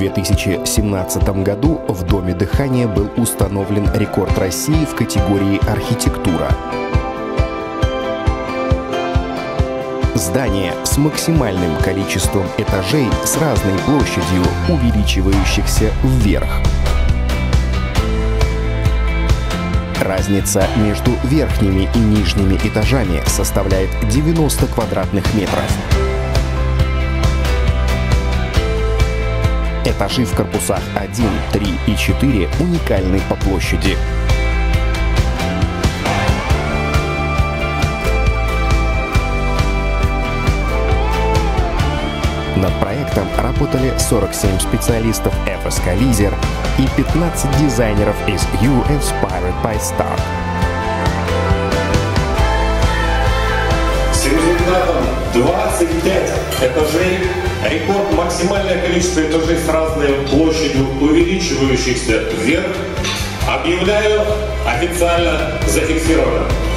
2017 году в Доме дыхания был установлен рекорд России в категории «Архитектура». Здание с максимальным количеством этажей с разной площадью, увеличивающихся вверх. Разница между верхними и нижними этажами составляет 90 квадратных метров. Этажи в корпусах 1, 3 и 4 уникальны по площади. Над проектом работали 47 специалистов FSK Лизер и 15 дизайнеров из You Inspired by Stark. С результатом 25 этажей, рекорд максимальное количество этажей с разной площадью, увеличивающихся вверх, объявляю официально зафиксированным.